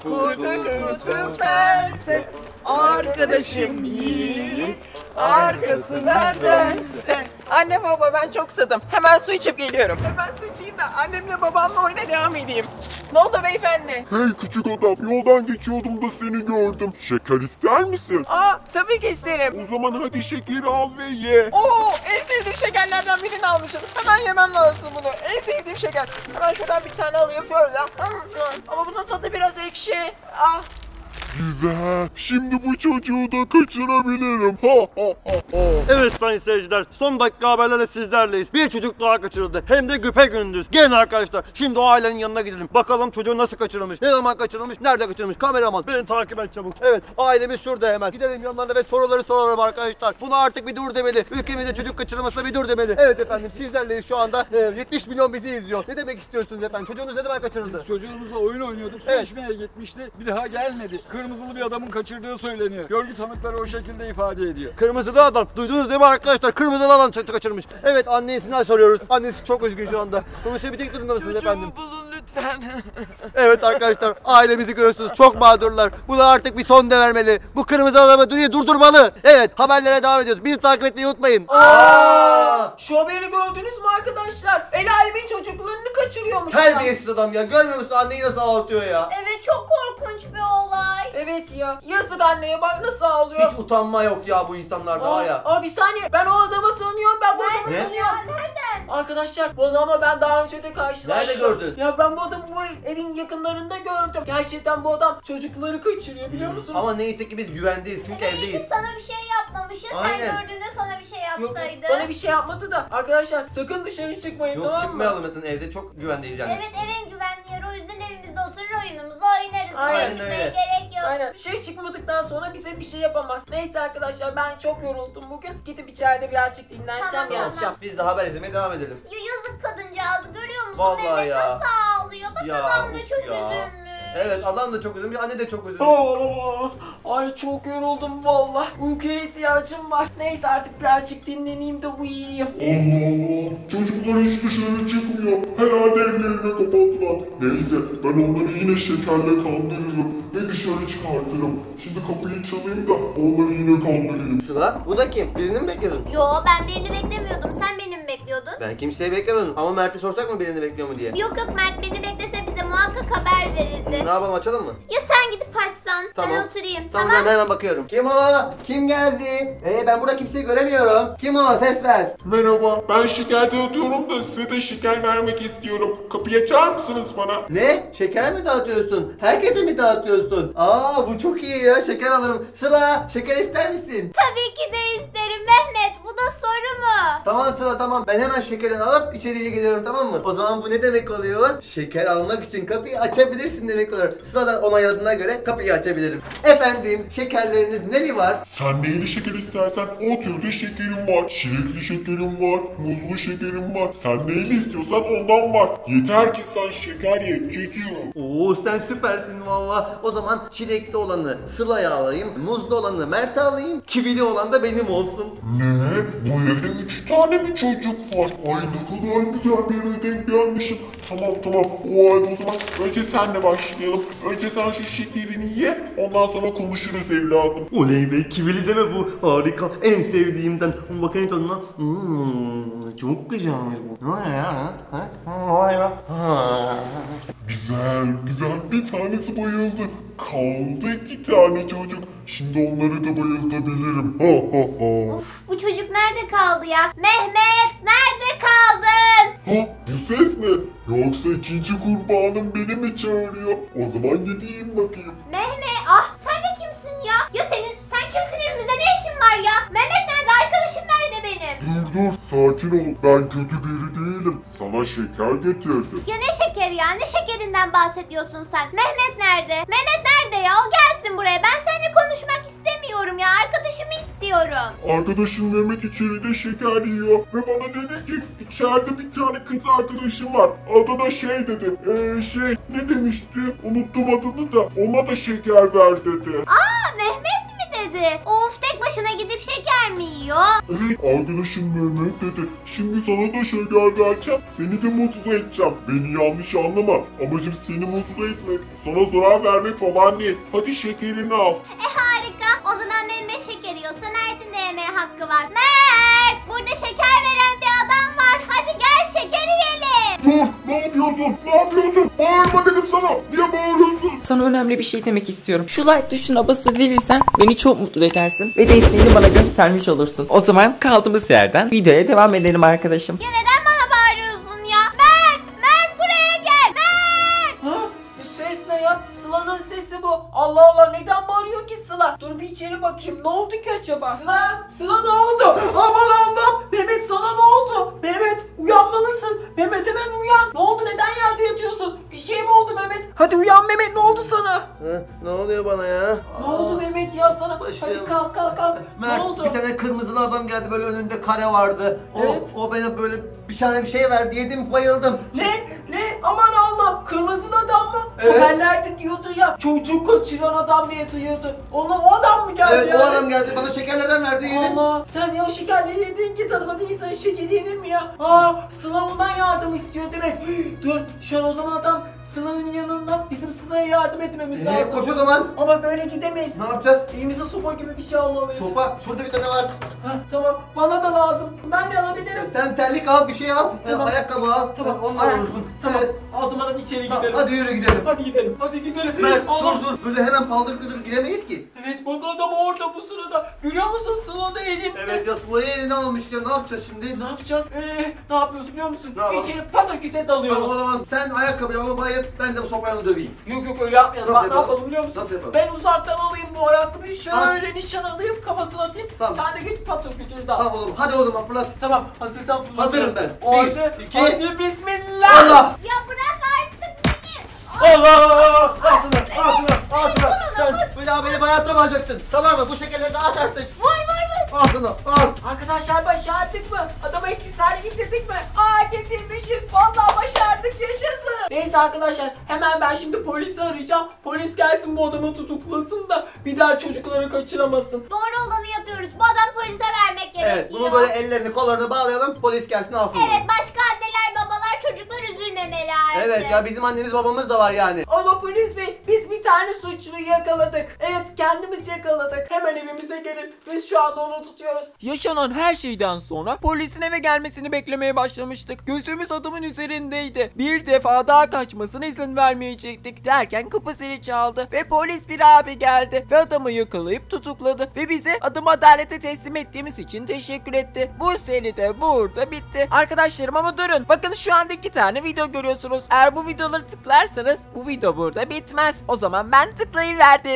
Kutu kutu pense, arkadaşım yiğit arkasına dönse. Anne baba ben çok susadım. Hemen su içip geliyorum. Hemen su içeyim de annemle babamla oyuna devam edeyim. Ne oldu beyefendi? Hey küçük adam, yoldan geçiyordum da seni gördüm. Şeker ister misin? Tabii ki isterim. O zaman hadi şekeri al ve ye. Oo, en sevdiğim şekerlerden birini almışım. Hemen yemem lazım bunu. En sevdiğim şeker. Hemen şuradan bir tane alayım şöyle. Ama bunun tadı biraz ekşi. Güzel. Şimdi bu çocuğu da kaçırabilirim. Evet sayın seyirciler, son dakika haberlerle sizlerleyiz. Bir çocuk daha kaçırıldı. Hem de güpegündüz. Gelin arkadaşlar, şimdi o ailenin yanına gidelim. Bakalım çocuğu nasıl kaçırılmış, ne zaman kaçırılmış, nerede kaçırılmış. Kameraman beni takip et çabuk. Evet, ailemiz şurada hemen. Gidelim yanlarına ve soruları soralım arkadaşlar. Buna artık bir dur demeli. Ülkemizde çocuk kaçırılmasına bir dur demeli. Evet efendim, sizlerleyiz şu anda. 70 milyon bizi izliyor. Ne demek istiyorsunuz efendim? Çocuğunuz ne zaman kaçırıldı? Biz çocuğumuzla oyun oynuyorduk. Su içmeye gitmişti. Bir daha gelmedi. Kırmızılı bir adamın kaçırdığı söyleniyor. Görgü tanıkları o şekilde ifade ediyor. Kırmızılı adam. Duydunuz değil mi arkadaşlar? Kırmızılı adam kaçırmış. Evet, annesinden soruyoruz. Annesi çok üzgün şu anda. Konuşabilecek durumda mısınız efendim? Çocuğumu bulun lütfen. Evet arkadaşlar, ailemizi görüyorsunuz. Çok mağdurlar. Buna artık bir son da vermeli. Bu kırmızı adamı durdurmalı. Evet, haberlere devam ediyoruz. Bizi takip etmeyi unutmayın. Şu haberi gördünüz mü arkadaşlar? El alemin çocuklarını kaçırıyormuş. Terbiyesiz adam ya. Görmüyor musun? Anneyi nasıl ağlatıyor ya? Evet, çok korkunç bir olay. Evet ya. Yazık anneye, bak nasıl ağlıyor. Hiç utanma yok ya bu insanlarda var ya. Bir saniye. Ben o adamı tanıyorum. Ben bu adamı tanıyorum. Nereden? Arkadaşlar, bu adamla ben daha önce de karşılaştım. Nerede gördün? Ya ben bu adamı bu evin yakınlarında gördüm. Gerçekten bu adam çocukları kaçırıyor, biliyor musunuz? Ama neyse ki biz güvendeyiz çünkü evdeyiz. Biz sana bir şey yapmamışız. Aynen. Sen gördüğünde sana bir şey Yok, yapsaydı. bana bir şey yapmadı da. Arkadaşlar sakın dışarı çıkmayın, Yok, tamam mı? çıkmayalım zaten, evde çok güvendeyiz yani. Evet, evin güvenli yeri, o yüzden evimizde oturur oyunumuzu oynarız. Aynen Çıkmaya öyle. gerek yok. Aynen. Dışarı çıkmadıktan sonra bize bir şey yapamaz. Neyse arkadaşlar, ben çok yoruldum bugün. Gidip içeride birazcık dinleneceğim, Tamam, yatacağım. Biz de haber izlemeye devam edelim. Ya yazık kadıncağızı, görüyor musun? Vallahi Mehmet ya. nasıl ağlıyor? Bak Ya, adam da çok ya. üzülmüş. Evet, adam da çok üzülmüş, anne de çok üzülmüş. Ay çok yoruldum valla. Uykuya ihtiyacım var. Neyse artık birazcık dinleneyim de uyuyayım. Allah Allah. Çocuklar hiç dışarı çıkmıyor. Herhalde evlerine kapattılar. Neyse, ben onları yine şekerle kandırırım ve dışarı çıkartırım. Şimdi kapıyı çalayım da onları yine kandırayım. Sıla, bu da kim? Birini mi bekliyordun? Yo, ben birini beklemiyordum. Sen beni mi bekliyordun? Ben kimseyi beklemiyordum ama Mert'e sorsak mı birini bekliyor mu diye? Yok, Mert beni beklese bize muhakkak haber verirdi. Ne yapalım, açalım mı? Ya sen gidip açsan, Tamam. ben oturayım. Tamam, ben hemen bakıyorum. Kim o? Kim geldi? Ben burada kimseyi göremiyorum. Kim o? Ses ver. Merhaba, ben şeker dağıtıyorum da size de şeker vermek istiyorum. Kapıyı açar mısınız bana? Ne? Şeker mi dağıtıyorsun? Herkese mi dağıtıyorsun? Bu çok iyi ya. Şeker alırım. Sıla, şeker ister misin? Tabii ki de isterim Mehmet. Bu da soru mu? Tamam Sıla, tamam. Ben hemen şekerini alıp içeriye geliyorum, tamam mı? O zaman bu ne demek oluyor? Şeker almak için kapıyı açabilirsin demek oluyor. Sıla da onayladığına göre kapıyı açabilirim. Efendim, şekerleriniz neli var? Sen neyli şeker istersen o türde şekerim var. Çilekli şekerim var, muzlu şekerim var. Sen neyli istiyorsan ondan var. Yeter ki sen şeker ye, çocuğum. Sen süpersin valla. O zaman çilekli olanı Sıla'ya alayım, muzlu olanı Mert'e alayım, kivili olan da benim olsun. Ne? Bu evde 3 tane mi çocuk var? Ay ne kadar güzel bir yere denk gelmişim. Tamam. O halde o zaman önce senle başlayalım. Önce sen şu şekerini ye. Ondan sonra konuşuruz evladım. Oley be, kivili deme bu. Harika. En sevdiğimden. Bakayım tadına. Çok güzelmiş bu. Ne ya? Vay be. Güzel. Bir tanesi bayıldı. Kaldı 2 tane çocuk. Şimdi onları da bayıltabilirim. Uf, bu çocuk nerede kaldı ya? Mehmet, nerede kaldın? Bu ses ne? Yoksa ikinci kurbanım beni mi çağırıyor? O zaman gideyim bakayım. Mehmet, sen de kimsin ya? Sen kimsin, evimizde ne işin var ya? Mehmet nerede? Arkadaşım nerede benim? Dur, sakin ol. Ben kötü biri değilim. Sana şeker getirdim. Ya ne şekeri ya? Ne şekerinden bahsediyorsun sen? Mehmet nerede? Mehmet nerede ya? O gelsin buraya. Ben seninle konuşmak istemiyorum ya. Arkadaşımı istiyorum. Arkadaşım Mehmet içeride şeker yiyor ve bana dedi ki içeride bir tane kız arkadaşım var. Adı da şey dedi. Ne demişti? Unuttum adını da. Ona da şeker ver dedi. Mehmet mi dedi? Of, tek başına boşuna gidip şeker mi yiyor? Evet arkadaşım Mehmet dedi. Şimdi sana da şeker vereceğim. Seni de mutlu edeceğim. Beni yanlış anlama. Amacım seni mutlu etmek. Sana zarar vermek falan değil. Hadi şekerini al. Harika. O zaman Mehmet şeker yiyorsa Mert'in de yemeye hakkı var. Mert! Burada şeker veren bir adam var. Hadi gel şeker yiyelim. Dur, ne yapıyorsun? Ne yapıyorsun? Bağırma dedim sana. Niye bağırıyorsun? Sana önemli bir şey demek istiyorum. Şu like tuşuna basıp verirsen beni çok mutlu edersin ve desteğini bana göstermiş olursun. O zaman kaldığımız yerden videoya devam edelim arkadaşım. Ya neden bana bağırıyorsun ya? Mert! Mert buraya gel! Mert! Ha? Bu ses ne ya? Sıla'nın sesi bu. Allah Allah, neden bağırıyor ki Sıla? Dur bir içeri bakayım, ne oldu ki acaba? Sıla ne oldu? Aman Allah'ım, Mehmet sana ne oldu? Mehmet uyanmalısın. Mehmet hemen uyan. Ne oldu, neden yerde yatıyorsun? Bir şey mi oldu Mehmet? Hadi uyan Mehmet, ne oldu sana? Ne oluyor bana ya? Ne oldu Mehmet ya sana? Başım. Hadi kalk. Mert, Ne oldu? bir tane kırmızılı adam geldi, böyle önünde kare vardı. Evet. O bana böyle bir tane bir şey verdi, yedim, bayıldım. Ne? Aman Allah'ım, kırmızılı adam mı? Evet. Haberlerde diyordu ya, çocuk kaçıran adam diye duyuyordu. O adam mı geldi Evet, yani? o adam geldi, bana şekerlerden verdi, yedim. Allah, sen ya o şekerleri yedin ki, tanımadığın insan şekeri yenir mi ya? Sıla ondan yardım istiyor değil mi? Dur, şu an o zaman adam Sıla'nın yanında, bizim Sıla'ya yardım etmemiz lazım. Koş o zaman. Ama böyle gidemeyiz. Ne yapacağız? Elimize sopa gibi bir şey almalıyız. Sopa, şurada bir tane var. Tamam, bana da lazım. Ben de alabilirim. Sen terlik al, bir şey al. Tamam. Ayakkabı al. Tamam, Onunla ayakkabı. vurursun. Tamam, Evet. o zaman hadi içeri Tamam, gidelim. hadi yürü gidelim. Hadi gidelim. Mert, Allah. dur. Böyle hemen paldır küldür giremeyiz ki. Evet, bak adam orada bu sırada. Görüyor musun, Sıla da elinde. Evet ya, Sıla'yı eline almış ya, ne yapacağız şimdi? Ne yapacağız? Ne yapıyoruz biliyor musun? Ne yapalım? İçeri pataküte dalıyoruz. Tamam, o zaman sen ayakkabıyla onu bayılt, ben de bu sopayla onu döveyim. Yok öyle yapmayalım. Nasıl Bak, ne yapalım? yapalım biliyor musun? Nasıl yapalım? Ben uzaktan alayım bu ayakkabıyı, şöyle At. nişan alayım, kafasına atayım. Tamam. Sen de git patakütür dal. Tamam oğlum, hadi o zaman fırlat. Tamam, hazırsan fırlatıyorum. Hazırım ben. Hadi, Bir, iki. hadi bismillah. Allah! Ya bırak artık beni. Allah! Al sana! Sen bir daha beni bayatlamayacaksın. Tamam mı? Bu şekerleri de at artık. Vur. Al sana, al. Arkadaşlar, başardık mı? Adama etkisiz hale getirdik mi? Getirmişiz. Vallahi başardık, yaşasın. Neyse arkadaşlar, hemen ben şimdi polisi arayacağım. Polis gelsin, bu adamı tutuklasın da bir daha çocukları kaçıramasın. Doğru olanı yapıyoruz. Bu adam polise vermek gerekiyor. Evet, bunu böyle ellerini kollarını bağlayalım, polis gelsin alsın Evet, bunu. başka anneler babalar çocuklar üzülmemeli artık. Evet ya, bizim annemiz babamız da var yani. Ama polis bey, biz bir tane suçluyu yakaladık. Evet, kendimiz yakaladık. Hemen evimize gelin. Biz şu anda onu tutuyoruz. Yaşanan her şeyden sonra polisin eve gelmesini beklemeye başlamıştık. Gözümüz adamın üzerindeydi. Bir defa daha kaçmasına izin vermeyecektik derken kapı zili çaldı ve polis bir abi geldi ve adamı yakalayıp tutukladı ve bize adamı adalete teslim ettiğimiz için teşekkür etti. Bu seri de burada bitti. Arkadaşlarım, ama durun. Bakın, şu anda 2 tane video görüyorsunuz. Eğer bu videoları tıklarsanız bu video burada bitmez. O zaman ben tıklayıverdim.